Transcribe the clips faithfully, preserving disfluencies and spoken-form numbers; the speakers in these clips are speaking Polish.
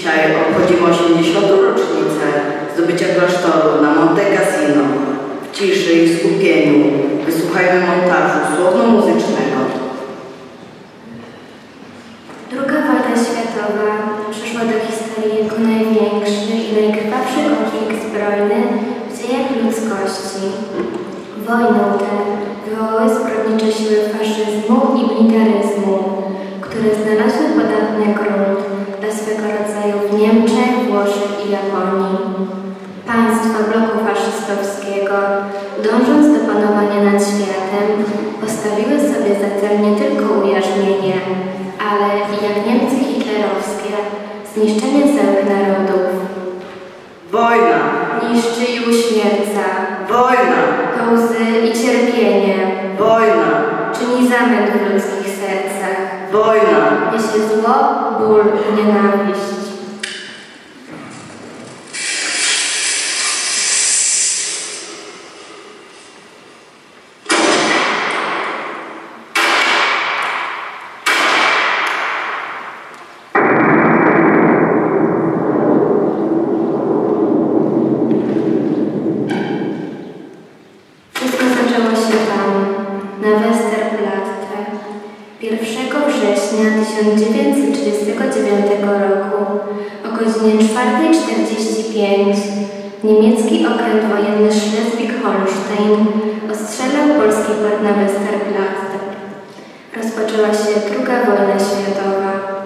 Dzisiaj obchodzimy osiemdziesiątą rocznicę zdobycia klasztoru na Monte Cassino. W ciszy i skupieniu wysłuchajmy montażu słowno-muzycznego. Druga wojna światowa przeszła do historii jako największy i najkrwawszy konflikt zbrojny w dziejach ludzkości. Wojnę tę wywołały zbrodnicze siły faszyzmu i militaryzmu, które znalazły podatny grunt dla swego rodzaju w Niemczech, Włoszech i Japonii. Państwa bloku faszystowskiego, dążąc do panowania nad światem, postawiły sobie za cel nie tylko ujarzmienie, ale i jak Niemcy hitlerowskie, zniszczenie całych narodów. Wojna niszczy i uśmierca. Wojna To łzy i cierpienie. Wojna Czyni zamęt w ludzkich sercach. Wojna Niesie zło, ból i nienawiść. tysiąc dziewięćset trzydziestego dziewiątego roku o godzinie czwartej czterdzieści pięć niemiecki okręt wojenny Schleswig-Holstein ostrzelał polski port na Westerplatte. Rozpoczęła się druga wojna światowa.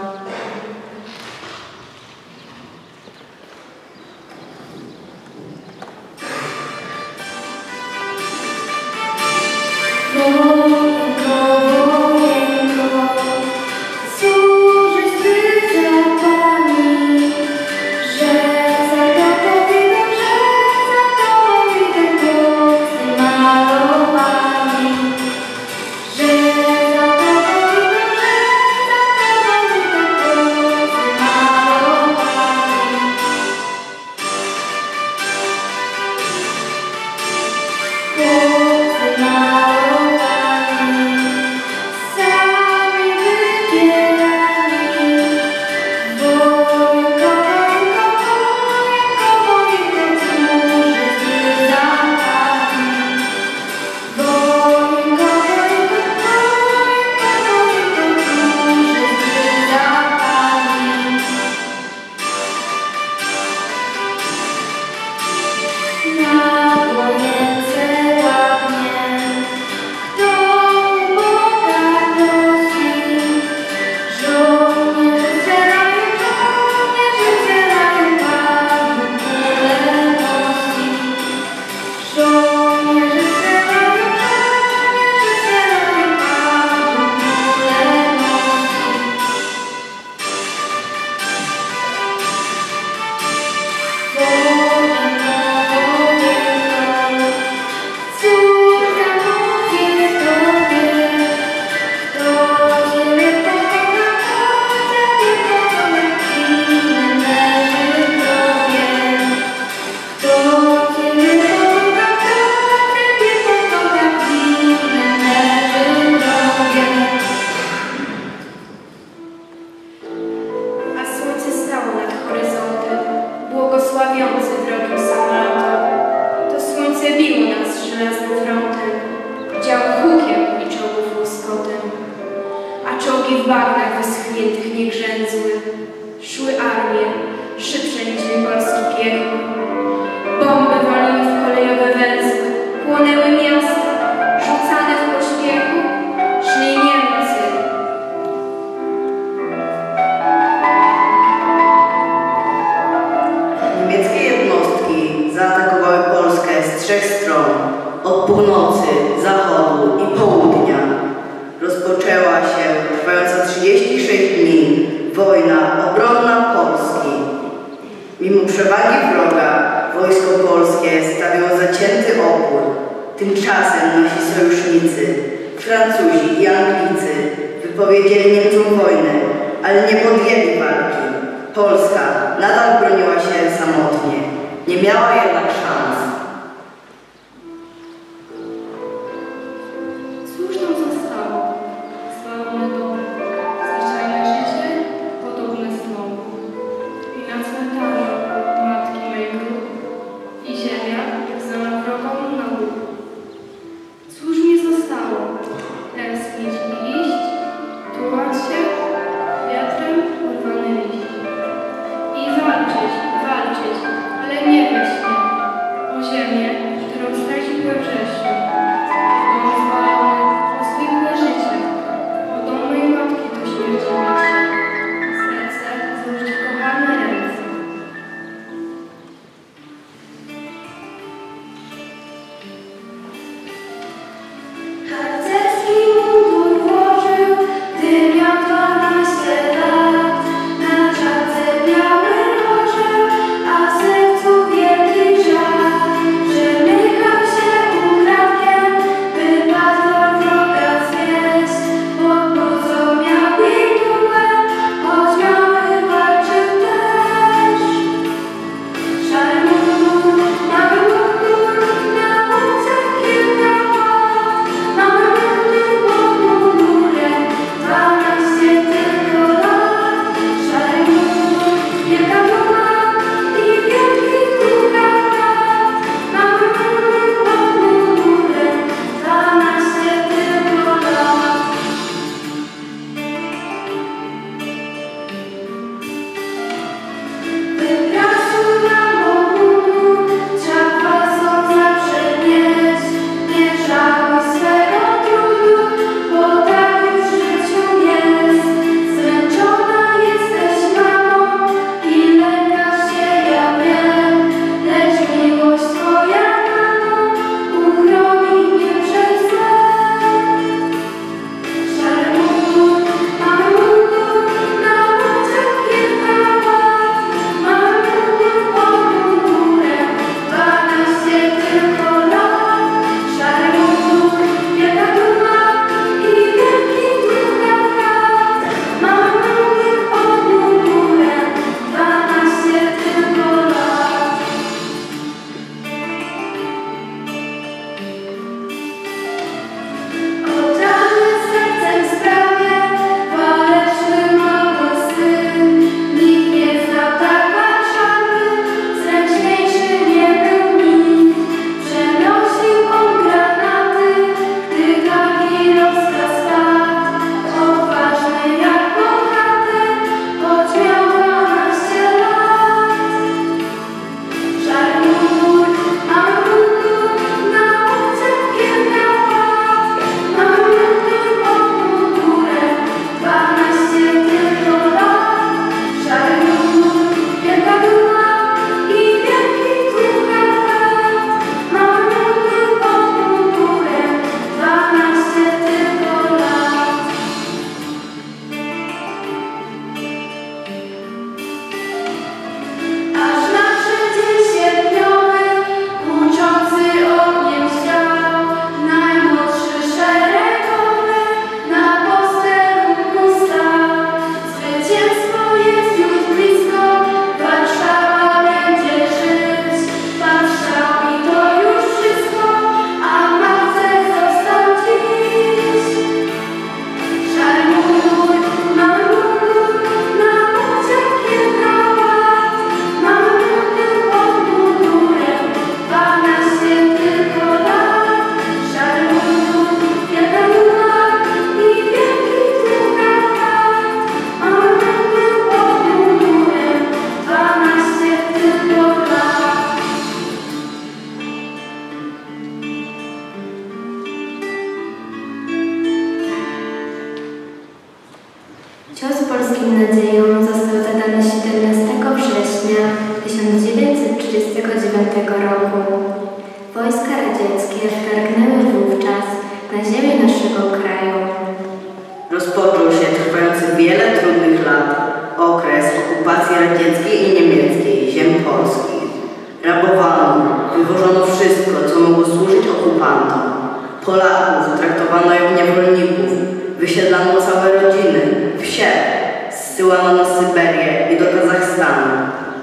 trzydziestego dziewiątego roku. Wojska radzieckie wtargnęły wówczas na ziemię naszego kraju. Rozpoczął się trwający wiele trudnych lat okres okupacji radzieckiej i niemieckiej ziem polskich. Rabowano, wywożono wszystko, co mogło służyć okupantom. Polaków traktowano jak niewolników, wysiedlano całe rodziny, wsie, zsyłano na Syberię i do Kazachstanu.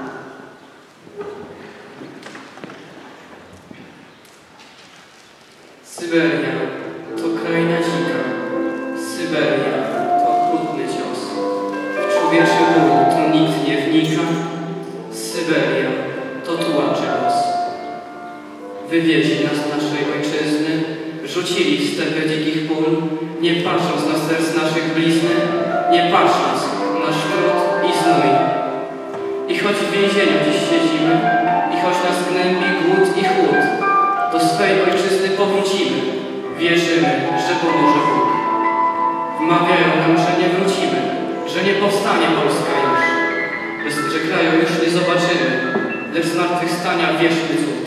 Syberia to kraina dzika. Syberia to okrutny cios. W człowieczy ból to nikt nie wnika. Syberia to tułaczy los. Wywieźli nas z naszej ojczyzny, rzucili w stepę dzikich pól, nie patrząc na serc naszych blizny, nie patrząc na szkrót i znój. I choć w więzieniu dziś siedzimy, i choć nas gnębi głód i chłód, do swej ojczyzny powrócimy, wierzymy, że pomoże Bóg. Wmawiają nam, że nie wrócimy, że nie powstanie Polska już, że kraju już nie zobaczymy, lecz zmartwychwstania wieczny cud.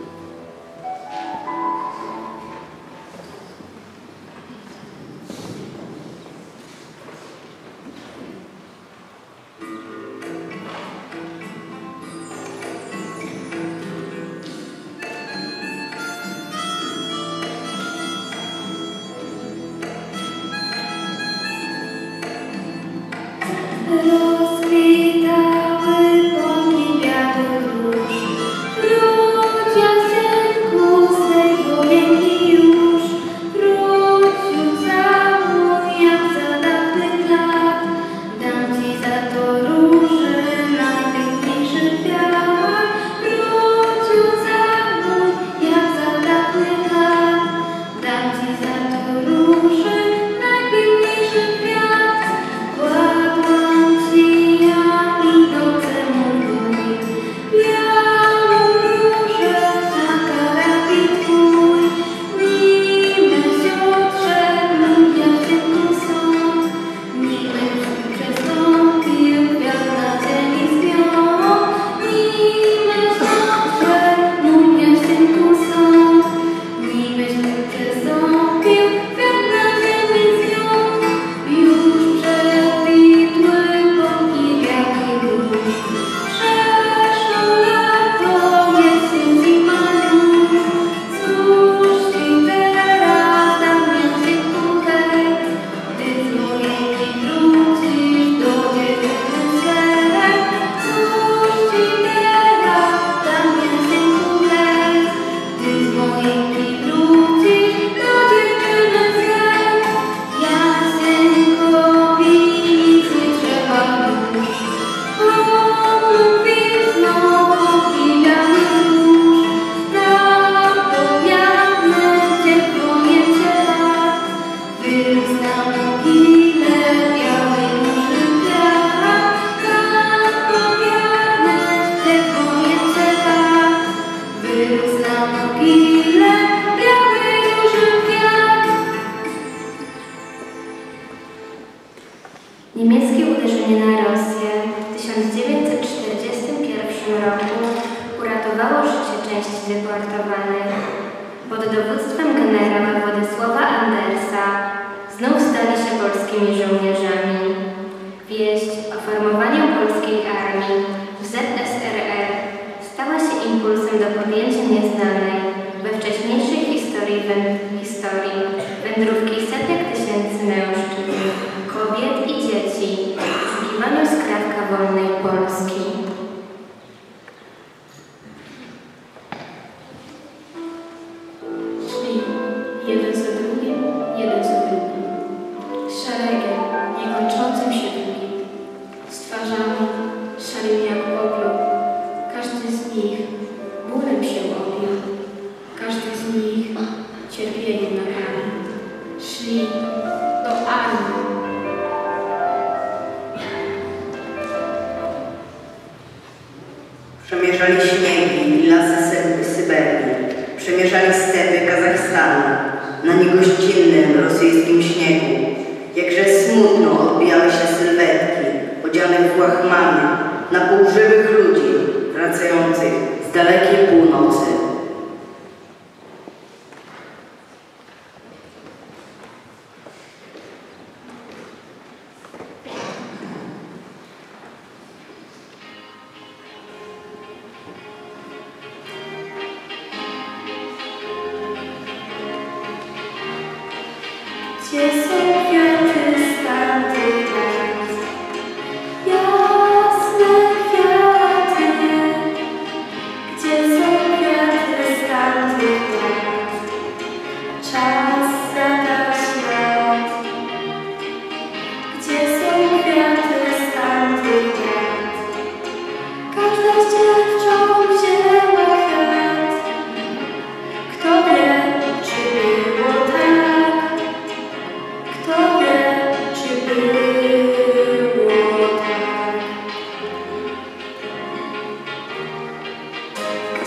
Rozkwitały bąki białych róż, wróć Jasynku z tej wojenki już, wróć już za mój, jak za dawnych lat, dam ci za to róży najpiękniejszy kwiat, wróć już za mój, jak za dawnych lat, dam ci za to róży najpiękniejszy kwiat. Kładłam ci ja i noce mój, białą różę na karabin twój, nim siotrze mój Jasynku sąd, nim przestąpił wiatr na ziemi zwiął, nim siotrze mój Jasynku sąd, nim przestąpił wiatr na ziemi zwiął, już przekwitły bąki białych róż, przeszło lato, jesień, zima już, cóż ci teraz dam Jasynku hej, ty z wojenki wrócisz do dziewczyny swej, cóż ci teraz dam Jasynku hej, ty z wojenki wrócisz do dziewczyny swej. Jasynkowi nic nie trzeba już, połudwizną bąki białych róż, tak powiadne ciepło mięcie lat, wyrósł na mogile białej róży kwiat, tak powiadne ciepło mięcie lat, wyrósł na mogile białej róży kwiat. Niemieckie uderzenie na Rosję w tysiąc dziewięćset czterdziestym pierwszym roku uratowało życie części deportowanych. Pod dowództwem generała Władysława Andersa znów stali się polskimi żołnierzami. Wieść o formowaniu polskiej armii w Z S R R stała się impulsem do podjęcia nieznanej we wcześniejszej historii, wę- historii wędrówki setek tysięcy mężczyzn, kobiet i dzieci w poszukiwaniu skrawka wolnej Polski. Szli jeden za drugim, jeden za drugim, szeregiem niekończącym się długim, z twarzami szarymi jak popiół. Każdy z nich bólem się obił, każdy z nich cierpieniem nagrany. Szli do armii. Przemierzali śniegi i lasy Sy- Syberii, przemierzali stepy Kazachstanu, na niegościnnym rosyjskim śniegu. Jakże smutno odbijały się sylwetki, odzianych w łachmany, na pół żywych ludzi, wracających z dalekich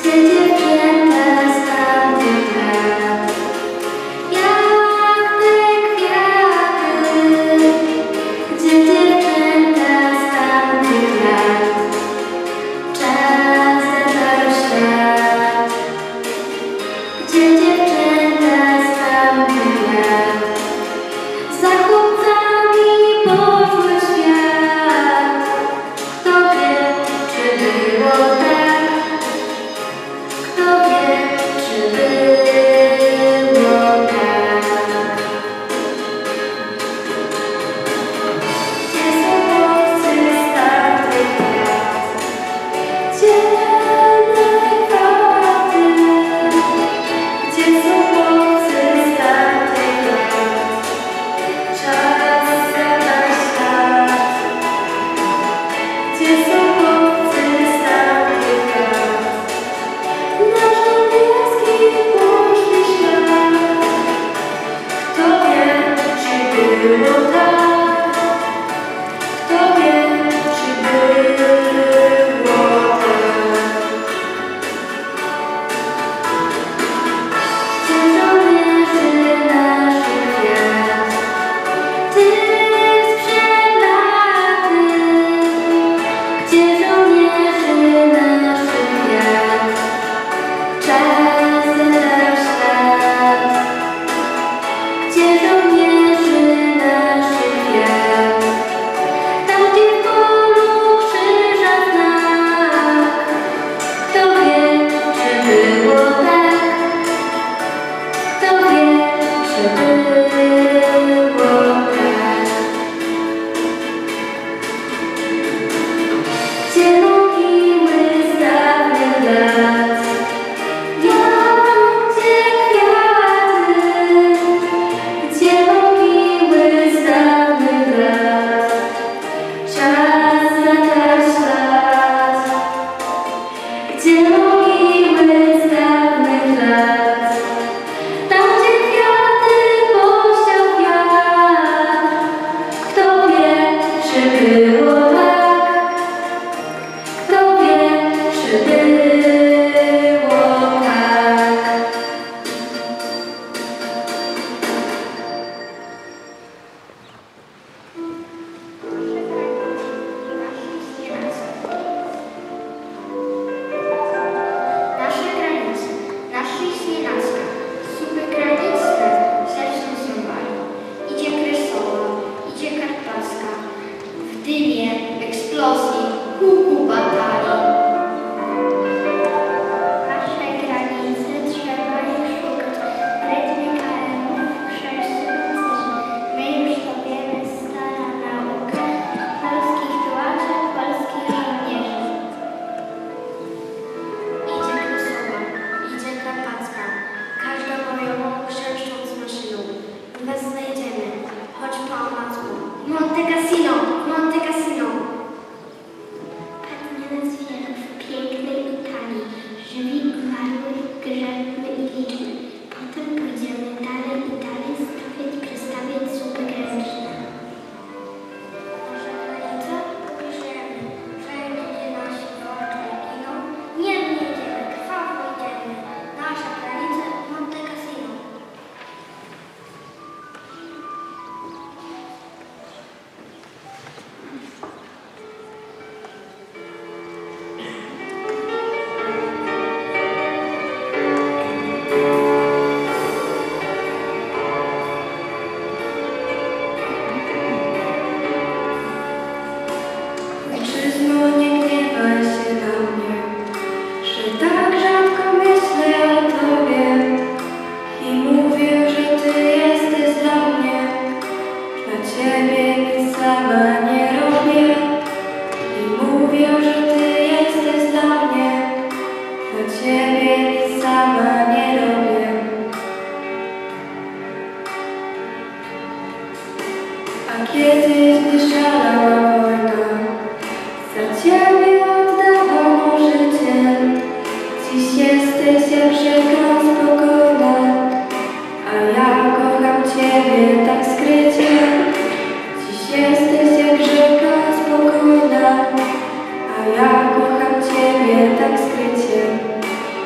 A ja kocham Ciebie tak skrycie.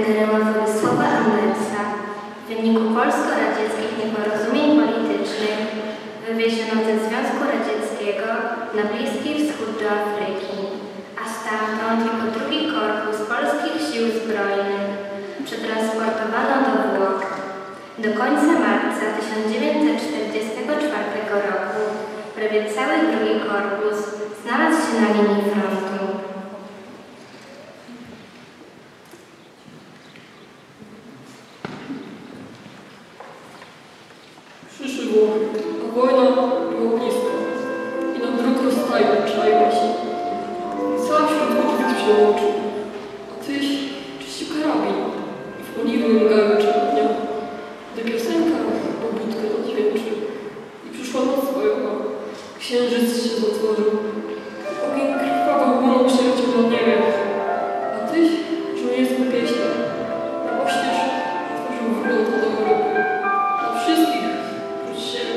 generała Władysława Andersa. W wyniku polsko-radzieckich nieporozumień politycznych wywieziono ze Związku Radzieckiego na Bliski Wschód do Afryki, a stamtąd jako drugi korpus polskich sił zbrojnych przetransportowano do Włoch. Do końca marca tysiąc dziewięćset czterdziestego czwartego roku prawie cały drugi korpus znalazł się na linii frontu. Przyszły Włochy, a wojna była blisko i na dróg rozstaju czaiła się. Cała wśród oczywiec się łączy, a tyś czyścił karabin i w oliwnym garczy dnia, gdy piosenka pobudkę dźwięczy i przyszła noc swojowa, księżyc się zatworzył, ogień krwawo łunął się na niebie, a tyś żołnierską pieśń na oścież otworzył wrót do Europy, na wszystkich prócz siebie.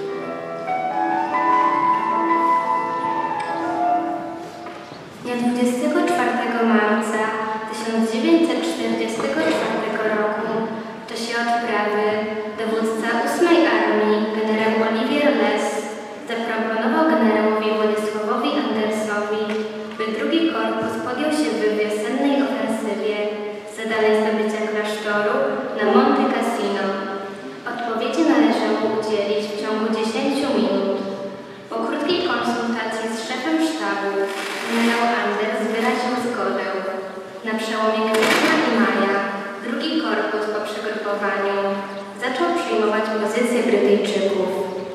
Dnia dwudziestego czwartego marca tysiąc dziewięćset czterdziestego czwartego roku w czasie odprawy dowódca ósmej Armii generał Olivier Les zaproponował generałowi Władysławowi Andersowi, by drugi korpus podjął się w wiosennej ofensywie z zadanej zdobycia klasztoru na Monte Cassino. Odpowiedzi należało udzielić w ciągu dziesięciu minut. Po krótkiej konsultacji z szefem sztabu generał Anders wyraził zgodę. Na przełomie kwietnia i maja drugi korpus po przegrupowaniu zaczął przyjmować pozycje Brytyjczyków.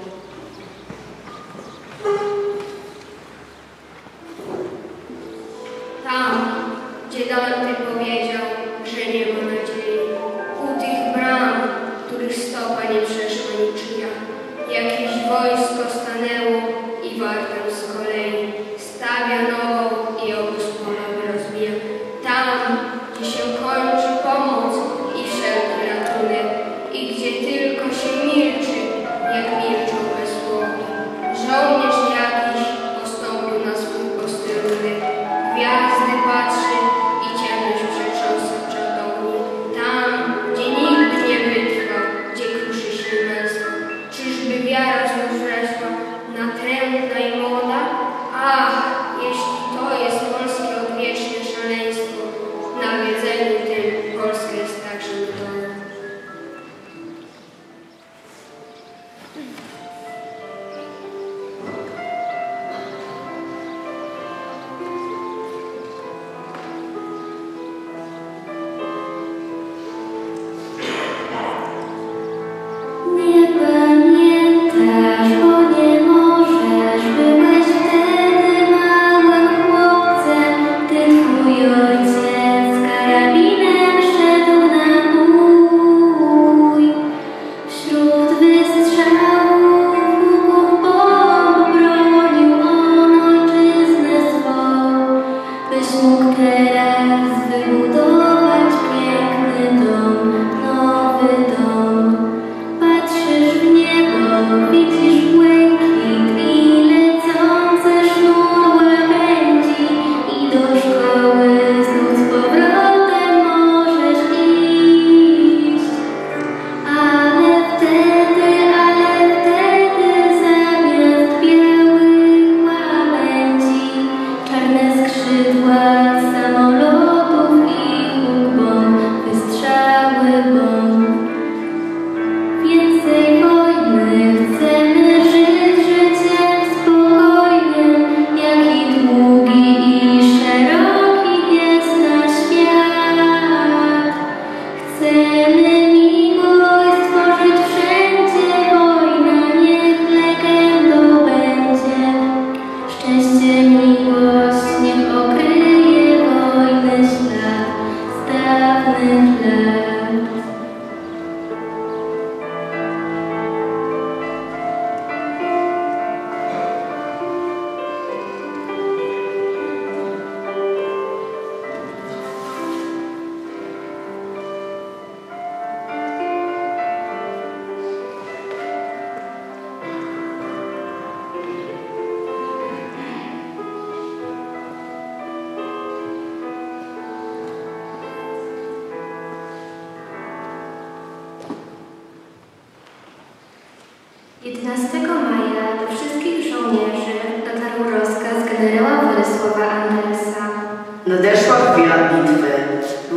Tam, gdzie Dante powiedział, że nie ma nadziei, u tych bram, których stopa nie przeszła niczyja, jakieś wojsko stanęło i wartę z kolei stawia nową i obóz polowy rozbija. Tam, gdzie się kończy pomoc i wszelki ratunek i gdzie tylko się milczy, jak milczą bezsłowni. Żołnierz jakiś postąpił na swój posterunek, gwiazdy patrzy i ciemne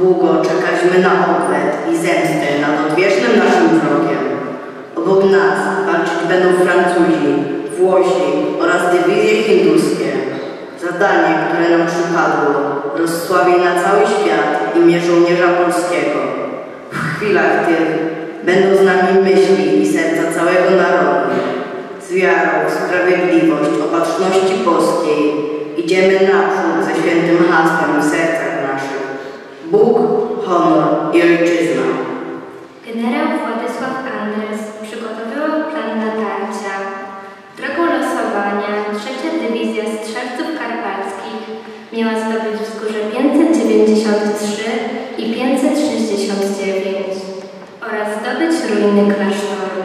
Długo czekaliśmy na odwet i zemstę nad odwiecznym naszym wrogiem. Obok nas walczyć będą Francuzi, Włosi oraz dywizje hinduskie. Zadanie, które nam przypadło, rozsławi na cały świat imię żołnierza polskiego. W chwilach tych będą z nami myśli i serca całego narodu. Z wiarą w sprawiedliwość, opatrzności boskiej idziemy naprzód ze świętym hasłem w sercach naszych. Bóg, honor i ojczyzna. Generał Władysław Anders przygotowywał plan natarcia. Drogą losowania trzecia Dywizja Strzelców Karpackich miała zdobyć wzgórze pięćset dziewięćdziesiąt trzy i pięćset sześćdziesiąt dziewięć oraz zdobyć ruiny klasztoru.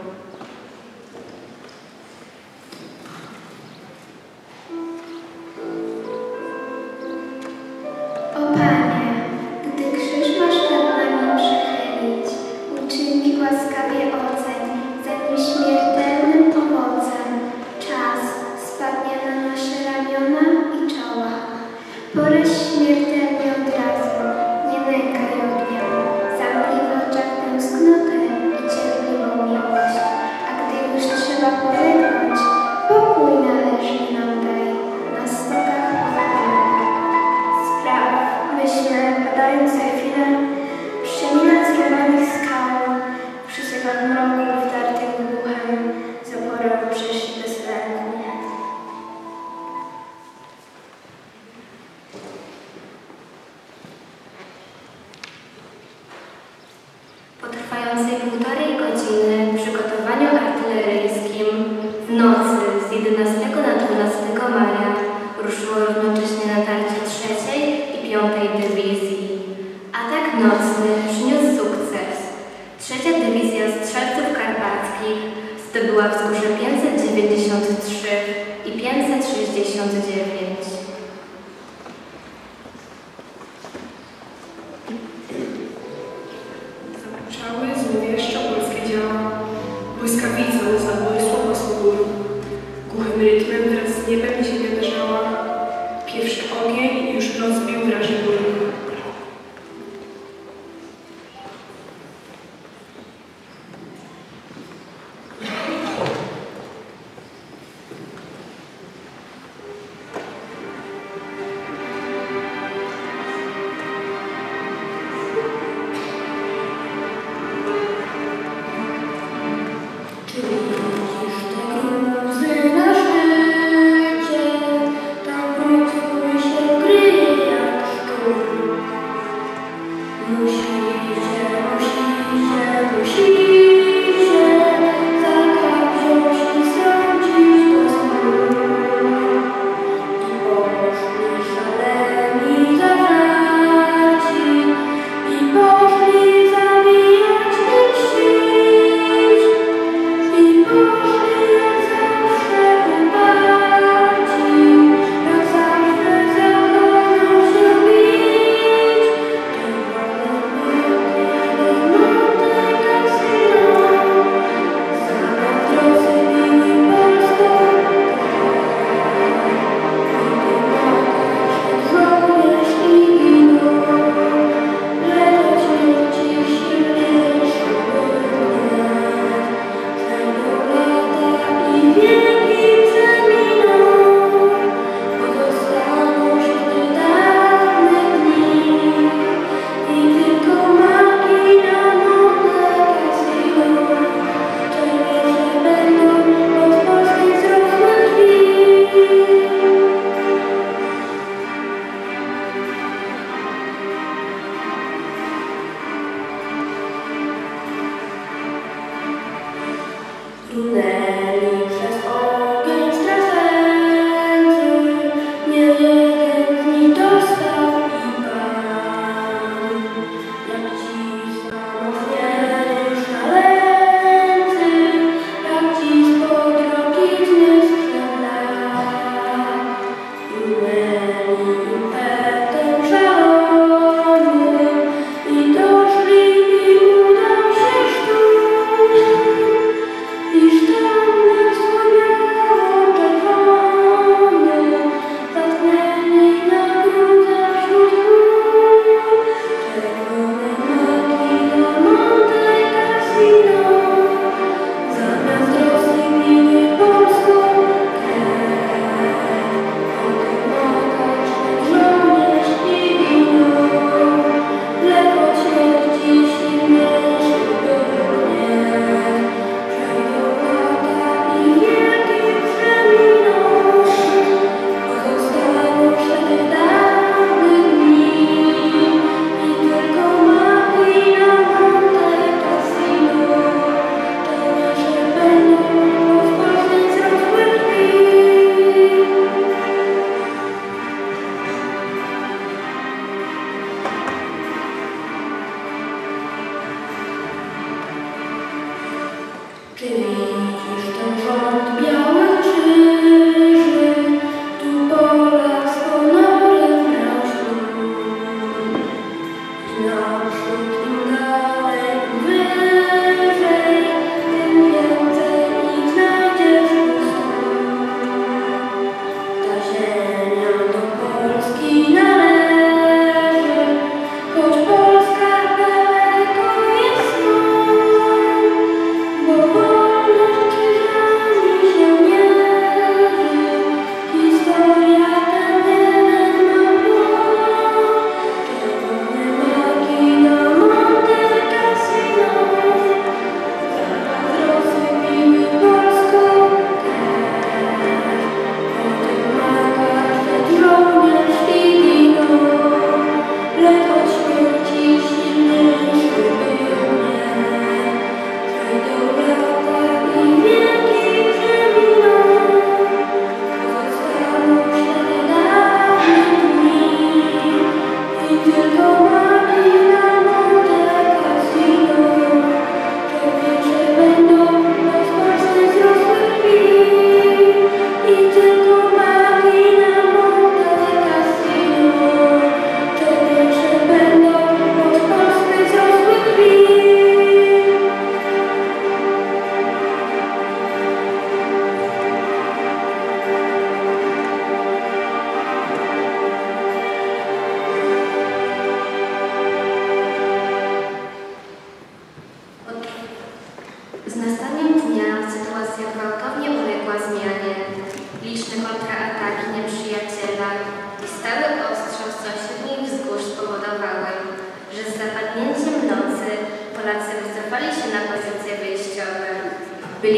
O Panie, gdy krzyż masz nad nami przechylić, uczynki łaskawie oceń, zanim śmiertelnym owocem czas spadnie na nasze ramiona i czoła. Poraź śmiertelnie od razu, nie nękaj ognia, zamknij w oczach tęsknotę i cierpliwą miłość, a gdy już trzeba polegnąć, pokój należny nam daj na stokach pokoju. Spraw, myślę, badając za chwilę, przeminać zrywanych skał, przysypach mroków wdartych wybuchem, z oporą przeszli bez lęku. Po trwającej półtorej godziny przygotowaniu artyleryjskim w nocy z jedenastego na dwunastego maja ruszyło równocześnie natarcie trzeciej i piątej Dywizji. Atak nocny przyniósł sukces. Trzecia Dywizja Strzelców Karpackich zdobyła wzgórze pięćset dziewięćdziesiąt trzy i pięćset sześćdziesiąt dziewięć. Zapraczały złowieszcze polskie działa. Błyskawicą zabłysło pasmo gór. Głuchym rytmem wraz z niebem ziemia drżała. Pierwszy ogień już rozbił wraży góry. Tam wróg twój się wgryje jak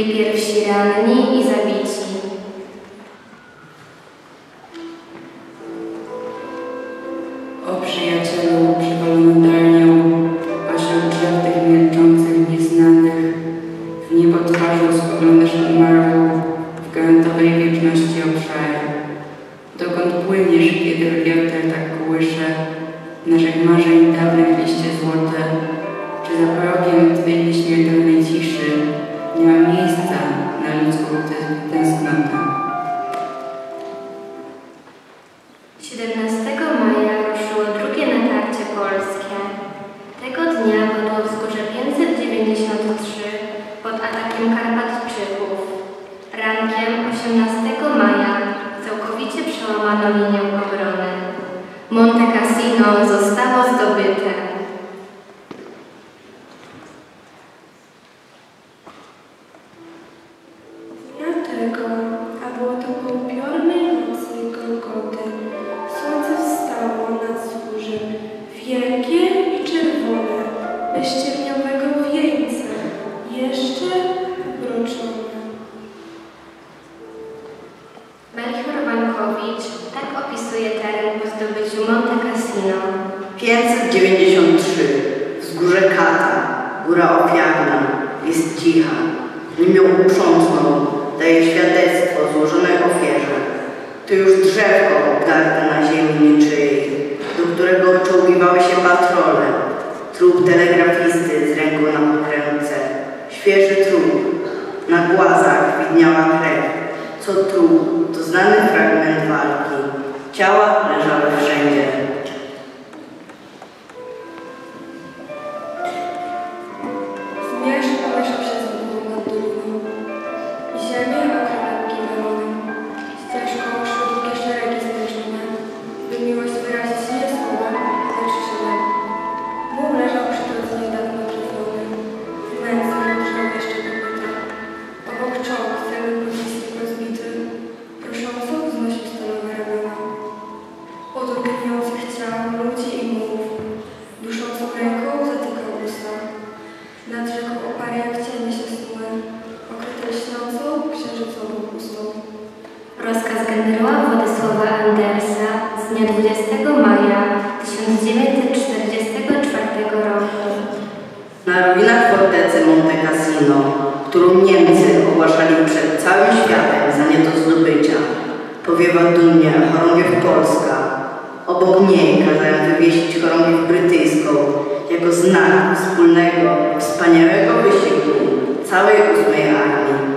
byli pierwsi ranni i zabici. O przyjacielu przywalony darnią, aż drzew tych milczących, nieznanych, w niebo twarzą spoglądasz umarłą, w granatowej wieczności obszary. Dokąd płyniesz, kiedy wiatr tak kołysze naszych marzeń dawnych liście złote? Czy za progiem Twej nieśmiertelnej ciszy nie ma miejsca na ludzką tęsknotę? siedemnastego maja ruszyło drugie natarcie polskie. Tego dnia padło wzgórze pięćset dziewięćdziesiąt trzy pod atakiem Karpatczyków. Rankiem osiemnastego maja całkowicie przełamano linię obrony. Monte Cassino zostało zdobyte. Dnia tego, a było to po upiornej nocy Golgoty, słońce wstało nad wzgórzem, wielkie i czerwone, bez ścierniowego wieńca, jeszcze mroczone. Melchior Wańkowicz tak opisuje teren po zdobyciu Monte Cassino. pięćset dziewięćdziesiąt trzy. Wzgórze Kata, góra ofiarna, jest cicha. Nim ją uprzątną, daje świadectwo złożonej ofierze. To już drzewko obdarte na ziemi niczyjej, do którego czołgiwały się patrole. Trup telegrafisty z ręką na pokrętce. Świeży trup. Na głazach widniała krew. Co trup to znany fragment walki. Ciała leżały wszędzie. Zmierzch pomieszał się z górą nad doliną i ziemię okrył giweronem. Ścieżką szły długie szeregi zderzone, by miłość wyrazić nie słowem, lecz czynem. Mur leżał przy drodze niedawno trafiony, w męce leżał jeszcze kopyta. Obok czołg cały pocisek rozbity, prosząco wznosił stalowe ramiona. Od gnijących ciał ludzi i młów, duszącą ręką zatykał usta. Nad rzeką opary jak cienie się snuły, okryte lśniącą księżycową pustą. Rozkaz generała Władysława Andersa z dnia dwudziestego maja tysiąc dziewięćset czterdziestego czwartego roku. Na ruinach fortecy Monte Cassino, którą Niemcy ogłaszali przed całym światem za nie do zdobycia, powiewa dumnie chorągiew polska. Obok niej kazałem wywiesić chorągiew brytyjską jako znak wspólnego, wspaniałego wysiłku całej ósmej armii.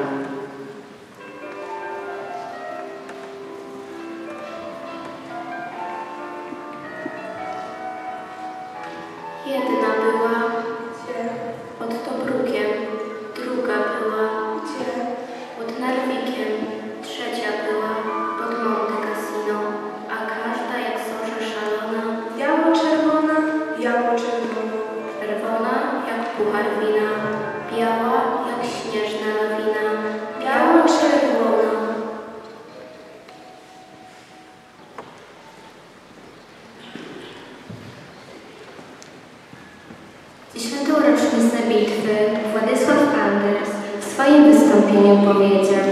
Jedna była Gdzie? pod Tobrukiem, druga była Gdzie? pod Narwikiem, trzecia była pod Monte Cassino, a każda jak zorza szalona, Biało-czerwona, biało-czerwona. czerwona jak puchar wina, biała jak śnieżna lawina, Biało-czerwona. Dziesiątą rocznicę bitwy Władysław Anders w swoim wystąpieniu powiedział: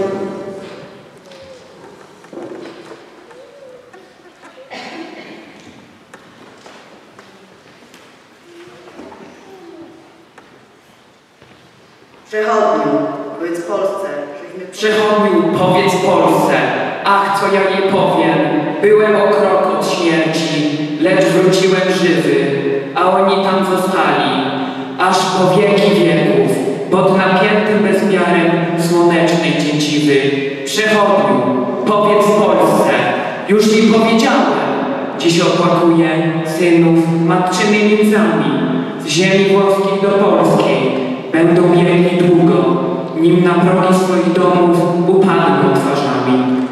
Przechodniu, powiedz Polsce, żeśmy... Przechodniu, powiedz Polsce, ach, co ja nie powiem. Byłem o krok od śmierci, lecz wróciłem żywy, a oni tam zostali, aż po wieki wieków, pod napiętym bezmiarem słonecznej dzieciwy. Przechodniu, powiedz Polsce, już mi powiedziałem, dziś opłakuję synów matczymi łzami, z ziemi włoskiej do polskiej. Będą biegli długo, nim na progi swoich domów upadną twarzami.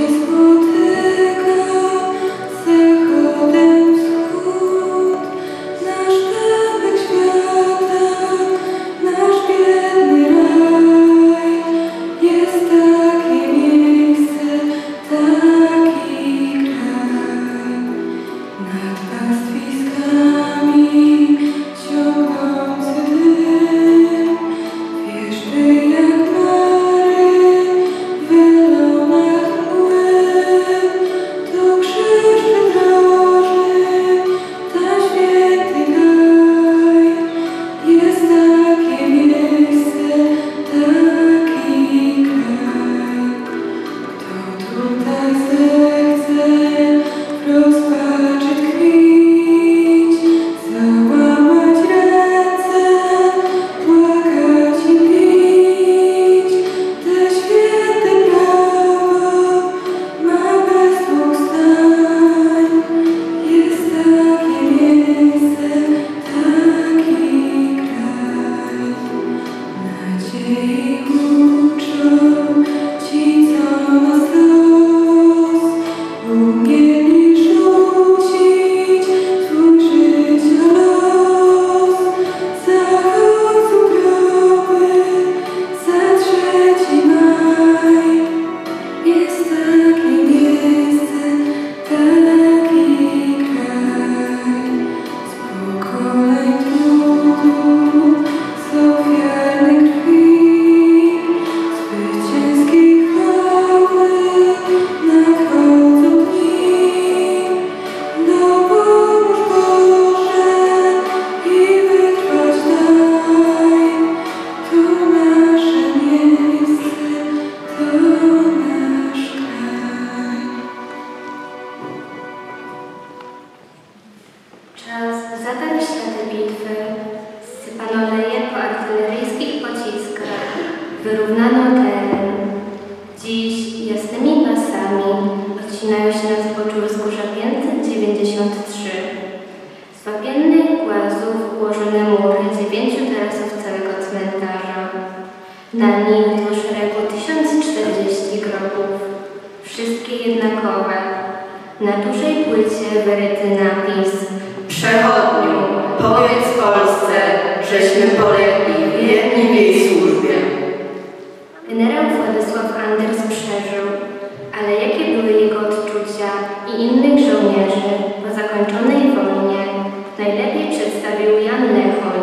Spotyka zachodem wschód, Na nim do szeregu tysiąc czterdzieści grobów, wszystkie jednakowe. Na dużej płycie wyryty napis: Przechodniu, powiedz Polsce, żeśmy polegli wierni w jej służbie. Generał Władysław Anders przeżył, ale jakie były jego odczucia i innych żołnierzy po zakończonej wojnie, najlepiej przedstawił Jan Lechoń.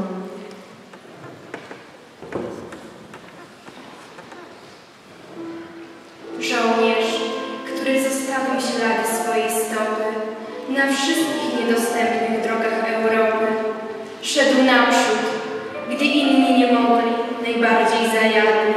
Żołnierz, który zostawił ślady swojej stopy na wszystkich niedostępnych drogach Europy, szedł naprzód, gdy inni nie mogli, najbardziej zajadli.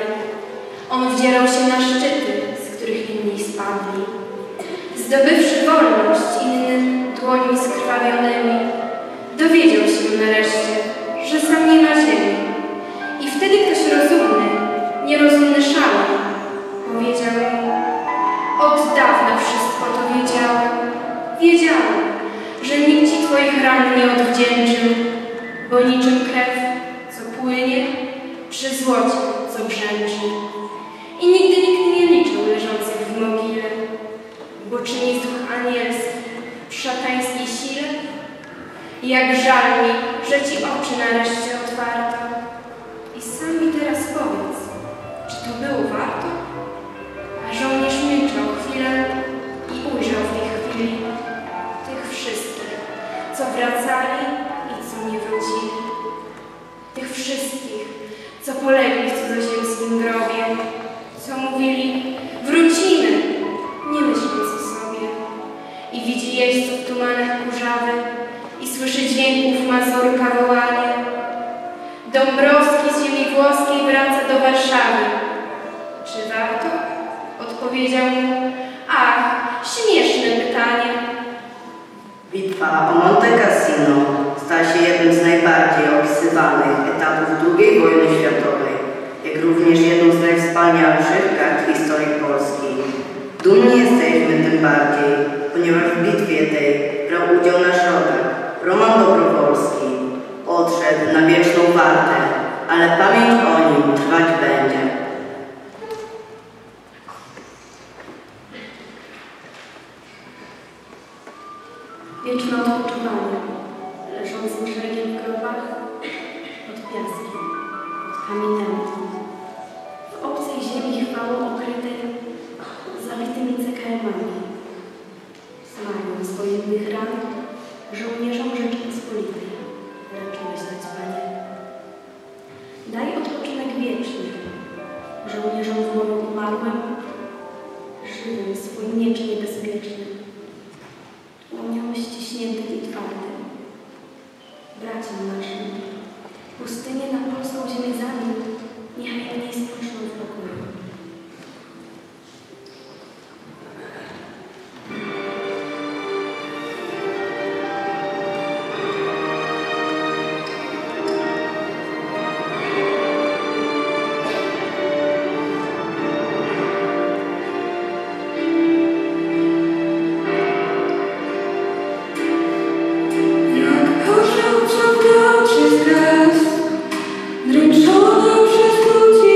On wdzierał się na szczyty, z których inni spadli. Zdobywszy wolność innym dłońmi skrwawionymi, dowiedział się nareszcie, że sam nie ma ziemi. I wtedy ktoś rozumny, nierozumny szalał, powiedział mu: od dawna wszystko to wiedziałem. Wiedziałem, że nikt ci twoich ran nie odwdzięczył, bo niczym krew, co płynie, przy złocie, co brzęczy. I nigdy nikt nie liczył leżących w mogile, bo czyni duch anielski w szatańskiej sile. Jak żal mi, że ci oczy nareszcie otwarto. I sam mi teraz powiedz, czy to było warto? A żołnierz milczał chwilę i ujrzał w tej chwili tych wszystkich, co wracali i co nie wrócili. Tych wszystkich, co polegli w cudzoziemskim grobie, co mówili: wrócimy, nie myśląc o sobie. I widzi jeźdźców w tumanach kurzawy i słyszy dźwięków mazurka wołanie: Dąbrowski z ziemi włoskiej wraca do Warszawy. Czy warto? Odpowiedział mu: ach, śmieszne pytanie. Bitwa o Monte Cassino stała się jednym z najbardziej opisywanych etapów drugiej wojny światowej, jak również jedną z najwspanialszych kart historii Polski. Dumni jesteśmy tym bardziej, ponieważ w bitwie tej brał udział nasz rodak, Roman Dobrowolski. Odszedł na wieczną wartę, ale pamięć o nim trwać będzie. Wieczne odpoczywanie, leżącym szeregiem w grobach, pod piaskiem, pod kamieniami. W obcej ziemi chwałą okrytej, zawitymi cekelmami. Smają z wojennych ran żołnierzom Rzeczypospolitej raczyłeś dać, Panie. Daj odpoczynek wieczny żołnierzom w boju umarłym, żywym swój miecz niebezpieczny. Dłonią ściśniętym i twardym. Braciom naszym, pustynię na polską ziemię zabił, niechaj mniej spoczną w pokoju. Dręczona przez ludzi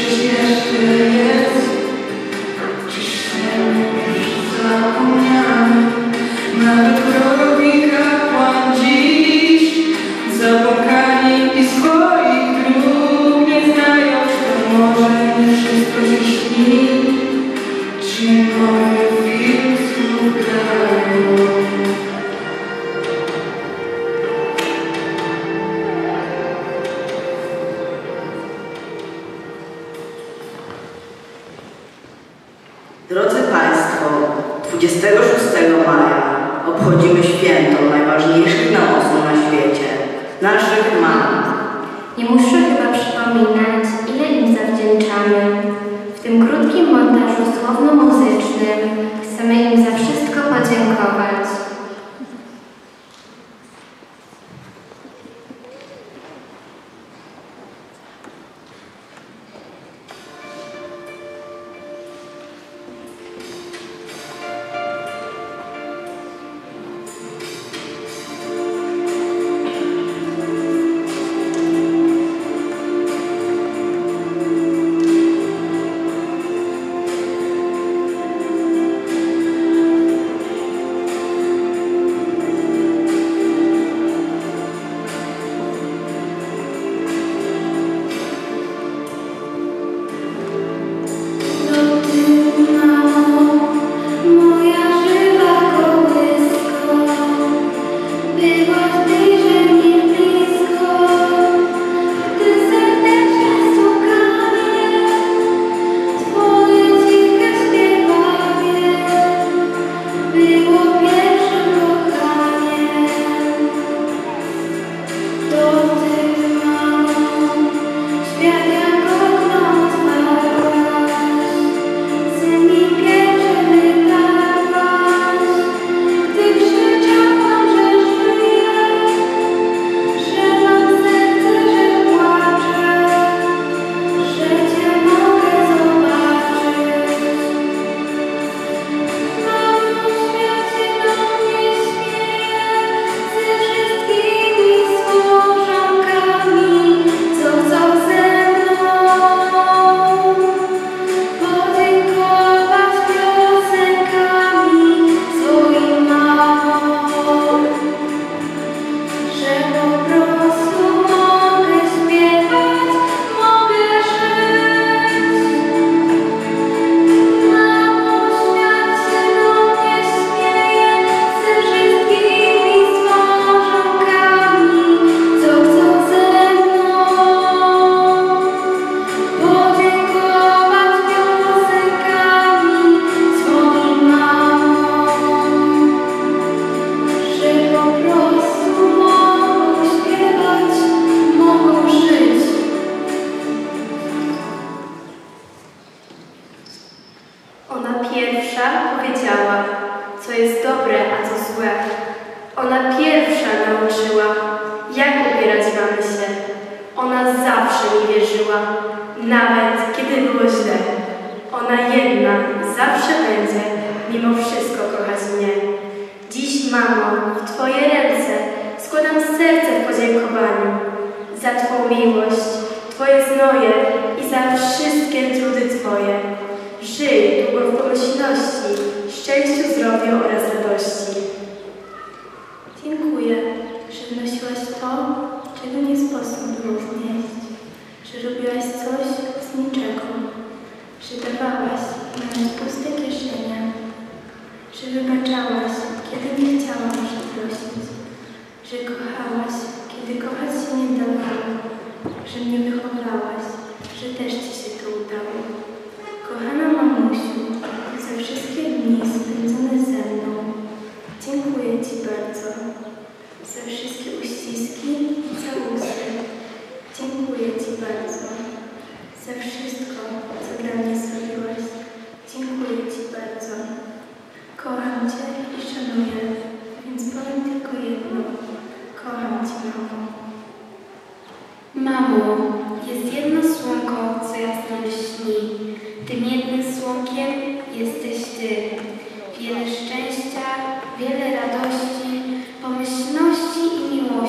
czyż jeszcze jest? Czyż sen już zapomniany? Nawet wrogi kapłan dziś zapłakani i swoich dróg nie znają. To może nie wszystko się śni, czy moje film znów grają? Drodzy Państwo, dwudziestego szóstego maja obchodzimy święto najważniejszych nam osób na świecie, naszych mam. Nie muszę chyba przypominać, ile im zawdzięczamy. W tym krótkim montażu słowno-muzycznym chcemy im za wszystko podziękować.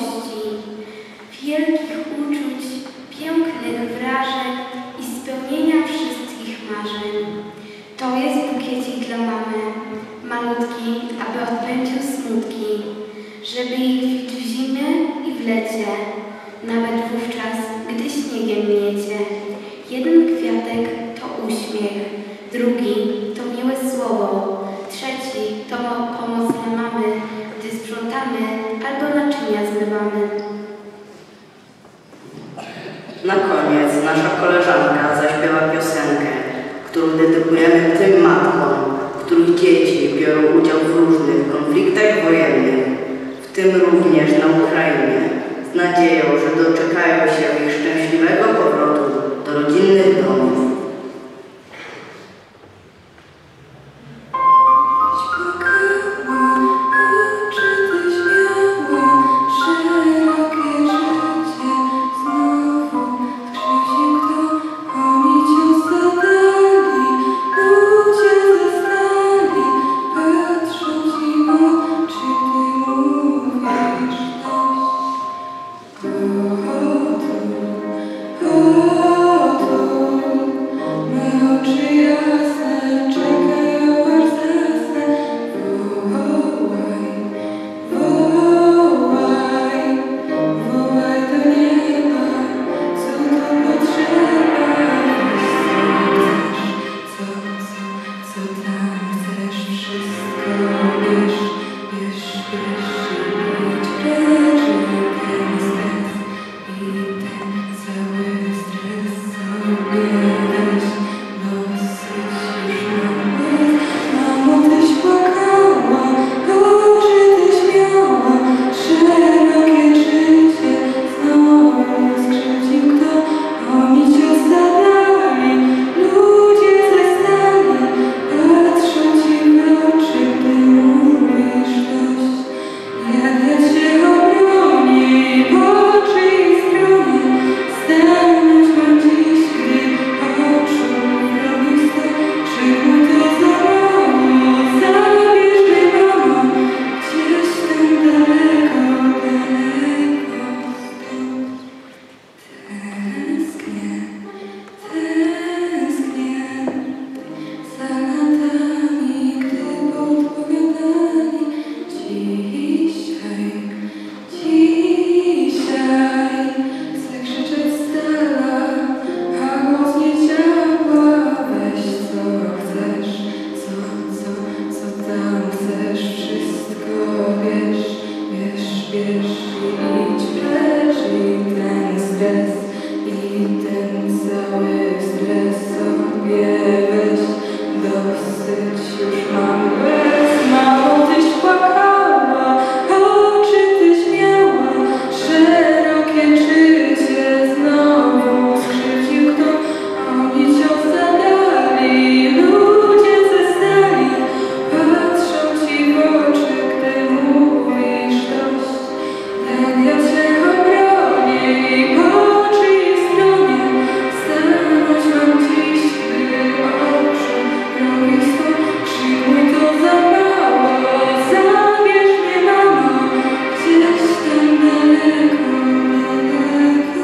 Wielkich uczuć, pięknych wrażeń i spełnienia marzeń. To jest bukiecik dla mamy, malutki, aby odpędził smutki, żeby ich kwić w zimie i w lecie, nawet wówczas, gdy śniegiem miecie. Jeden kwiatek to uśmiech, drugi to miłe słowo, trzeci to pomoc dla mamy, gdy sprzątamy albo naczynia zmywamy. Na koniec nasza koleżanka zaśpiewa piosenkę, którą dedykujemy tym matkom, których dzieci biorą udział w różnych konfliktach wojennych, w tym również na Ukrainie, z nadzieją, że doczekają się ich szczęśliwego powrotu do rodzinnych domów.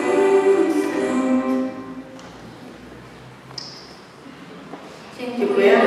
Dziękuję.